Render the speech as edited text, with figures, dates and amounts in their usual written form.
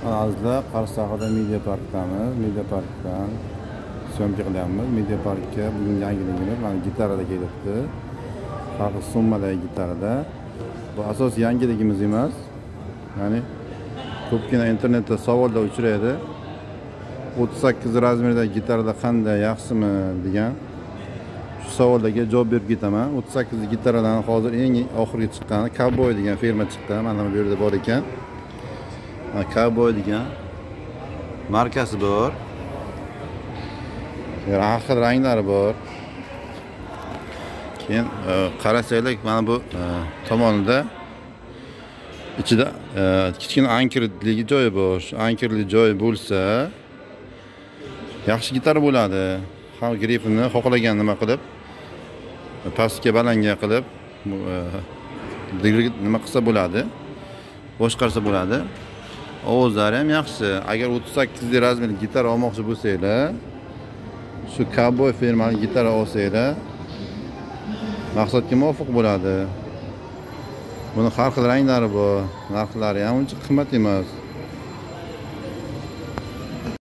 Azizlar, Qarshi Media Parkdamiz. Media Parkdan syomka qilyapmiz. Media Parkka bugun yangiligimiz mana gitarada kelibdi. Farqli summadagi gitarada. Bu asos yangiligimiz emas. Ya'ni ko'pgina internetda savollar uchraydi. 38 razmerdagi gitarada qanday, yaxshimi degan shu savollarga javob berib ketaman. 38 gitaradan hozir eng oxirgi chiqqani Cowboy degan firma chiqqan. Mana bu yerda bor ekan. Cowboy degan markasi bor. Har xil ranglari bor. Keyin qarasanglar mana bu tomonida ichida kichkina ankerli joyi bor. Ankerli joyi bo'lsa yaxshi gitara bo'ladi. Ham gripini xohlagan nima qilib pastga balanga qilib nima qilsa bo'ladi. Boshqarsa bo'ladi. Ovozlari ham yaxshi. Agar 38 razmerli gitara olmoqchi bo'lsanglar, shu Cowboy firmali gitara olsanglar maqsadga muvofiq bo'ladi. Buni har xil ranglari bor, narxlari ham uncha qimmat emas.